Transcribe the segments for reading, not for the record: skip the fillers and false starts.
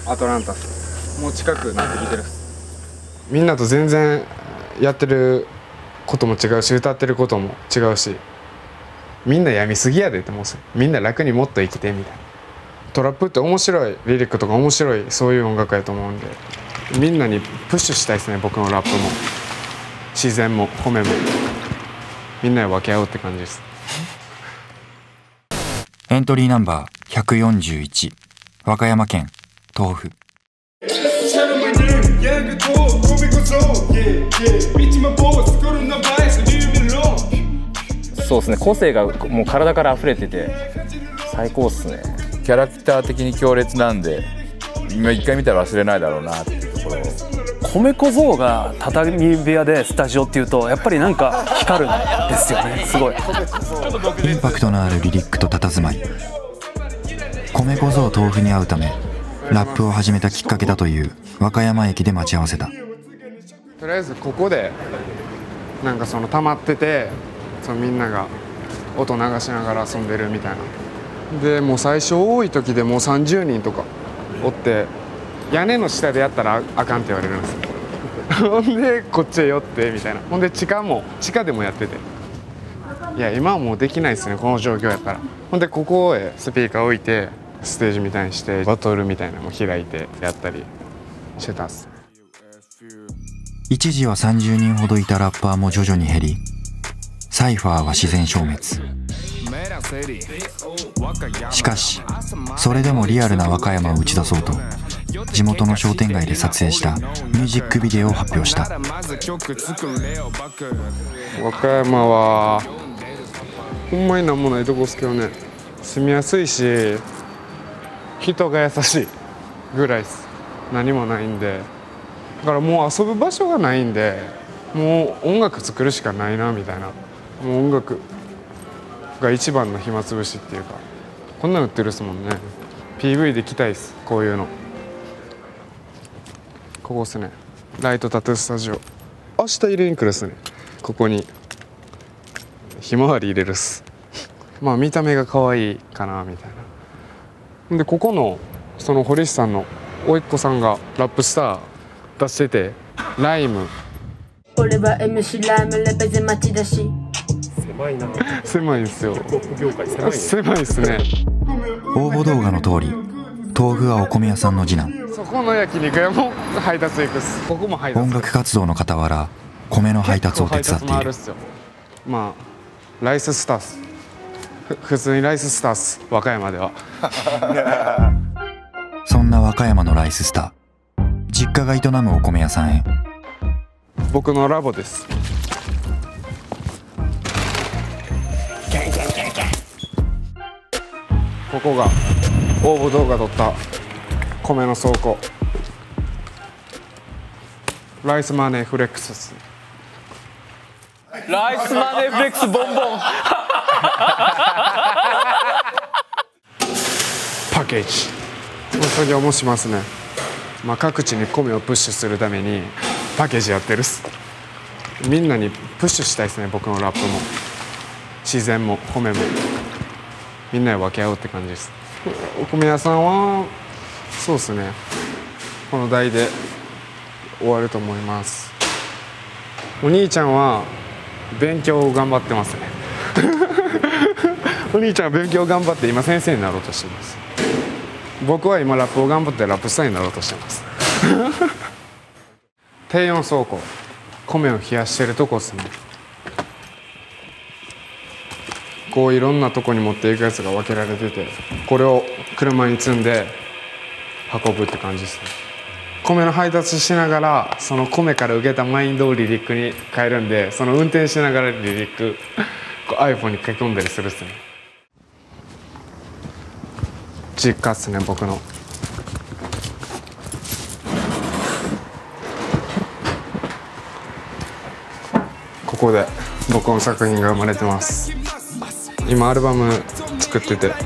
アトランタスもう近くなってきてるっす。みんなと全然やってることも違うし、歌ってることも違うし、みんな病みすぎやでって思うんですよ。みんな楽にもっと生きてみたいな。トラップって面白いリリックとか面白いそういう音楽やと思うんで、みんなにプッシュしたいですね。僕のラップも自然も米もみんなで分け合うって感じです。 エントリーナンバー141、和歌山県豆腐。 そうですね、個性がもう体から溢れてて最高っすね。 キャラクター的に強烈なんで、今一回見たら忘れないだろうなっていうところ。 米小僧が畳部屋でスタジオっていうとやっぱりなんか光るんですよね。すごいインパクトのあるリリックと佇まい、米小僧豆腐に会うためラップを始めたきっかけだという和歌山駅で待ち合わせた。 とりあえずここでなんかその溜まってて、そのみんなが音流しながら遊んでるみたいな。でもう最初多い時でもう30人とかおって、屋根の下でやったらあかんって言われるんですよ。ほんでこっちへ寄ってみたいな。ほんで地下でもやってて、いや今はもうできないですねこの状況やったら。ほんでここへスピーカー置いてステージみたいにしてバトルみたいなのも開いてやったりしてたっす。 一時は30人ほどいたラッパーも徐々に減り、サイファーは自然消滅。しかしそれでもリアルな和歌山を打ち出そうと地元の商店街で撮影したミュージックビデオを発表した。 和歌山はほんまになんもないとこっすけどね、住みやすいし人が優しいぐらいっす。何もないんで、だからもう遊ぶ場所がないんで、もう音楽作るしかないなみたいな。もう音楽が一番の暇つぶしっていうか、こんなの売ってるっすもんね。 PV で着たいっすこういうの。ここっすね、ライトタトゥースタジオ。明日入れに来るっすね。ここにひまわり入れるっす。まあ見た目が可愛いかなみたいな。でここのその堀市さんの甥っ子さんがラップスター出してて、ライム。 俺は MC ライムレベゼ待ちだし。 狭いな。 狭いんですよ。 ヒップホップ業界狭いね。 狭いっすね。 応募動画の通り豆腐はお米屋さんの次男。 そこの焼肉屋も配達行くっす。ここも配達。 音楽活動の傍ら米の配達を手伝っている。 まあライススターっす。普通にライススターっす和歌山では。 そんな和歌山のライススター、実家が営むお米屋さんへ。 僕のラボです。ここが応募動画撮った米の倉庫。ライスマネーフレックスです。 ライスマネーフレックスボンボン。 パッケージの作業もしますね。まあ各地に米をプッシュするためにパッケージやってるっす。みんなにプッシュしたいですね。僕のラップも自然も米もみんなで分け合うって感じです。お米屋さんはそうですね、この代で終わると思います。お兄ちゃんは勉強を頑張ってますね。お兄ちゃんは勉強を頑張って今先生になろうとしています。僕は今ラップを頑張ってラップスターになろうとしてます。低温倉庫、米を冷やしてるとこですね。こういろんなとこに持っていくやつが分けられてて、これを車に積んで運ぶって感じですね。米の配達しながらその米から受けたマインドをリリックに変えるんで、その運転しながらリリックiPhone に書き込んだりするっすね。実家っすね、僕の。ここで僕の作品が生まれてます。今アルバム作ってて、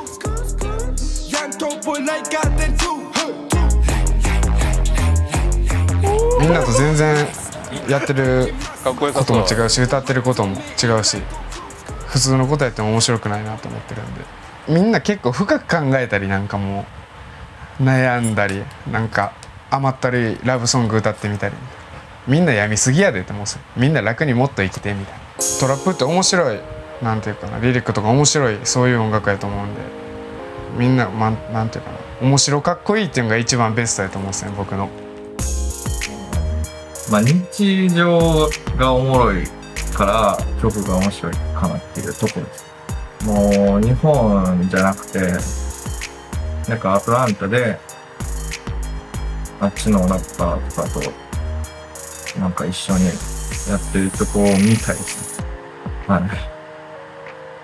みんなと全然やってることも違うし、歌ってることも違うし、普通のことやっても面白くないなと思ってるんで、みんな結構深く考えたりなんかも悩んだりなんか甘ったるいラブソング歌ってみたり、みんな病みすぎやでって思うんですよ。みんな楽にもっと生きてみたいな。トラップって面白い、なんていうかな、リリックとか面白い、そういう音楽やと思うんで、みんな、なんていうかな、面白かっこいいっていうのが一番ベストやと思うんですね、僕の。 まあ日常がおもろいから曲が面白いかなっていうところです。もう日本じゃなくて、なんかアトランタであっちのラッパーとかとなんか一緒にやってるとこを見たいですね。はい。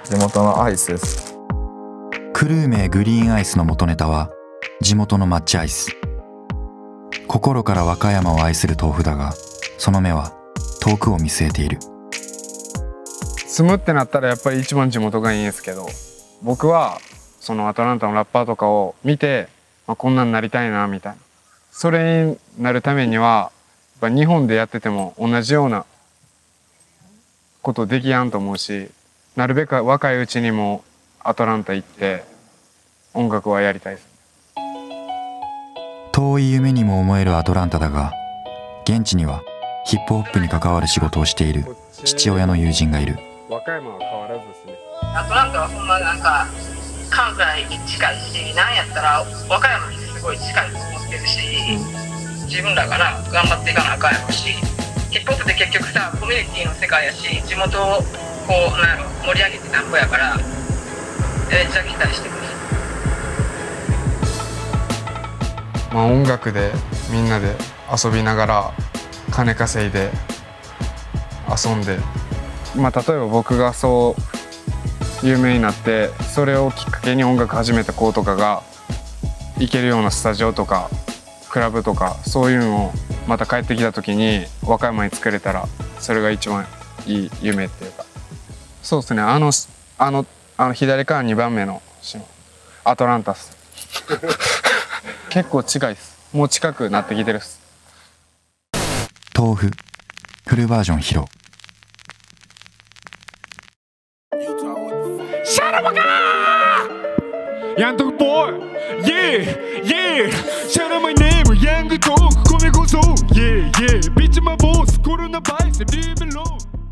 地元のアイスです。 クルー名グリーンアイスの元ネタは地元の抹茶アイス。心から和歌山を愛する豆腐だが、その目は遠くを見据えている。 住むってなったらやっぱり一番地元がいいんですけど、僕はそのアトランタのラッパーとかを見て、こんなんなりたいなみたいな、それになるためにはやっぱ日本でやってても同じようなことできやんと思うし、なるべく若いうちにもアトランタ行って音楽はやりたいです。 遠い夢にも思えるアトランタだが、現地にはヒップホップに関わる仕事をしている父親の友人がいる。 和歌山は変わらずですね。 アトランタはほんまなんか関西に近いし、なんやったら和歌山にすごい近いと思ってるし、自分らがな頑張っていかなあかんやろし、ヒップホップって結局さ、コミュニティの世界やし、地元をこうなんやろ盛り上げてなんぼやから、めっちゃ期待してくる。 音楽でみんなで遊びながら金稼いで遊んで、例えば僕がそう有名になってそれをきっかけに音楽始めた子とかが行けるようなスタジオとかクラブとか、そういうのをまた帰ってきた時に和歌山に作れたら、それが一番いい夢っていうか。そうですね、左から2番目の島アトランタス結構近いです。もう近くなってきてるっす。 豆腐フルバージョン披露。 シャラバカーヤントクボーイ Yeah Yeah シャラマイネームヤングトーク米こそ Yeah Yeah ビッチマボスコロナバイスリーベロー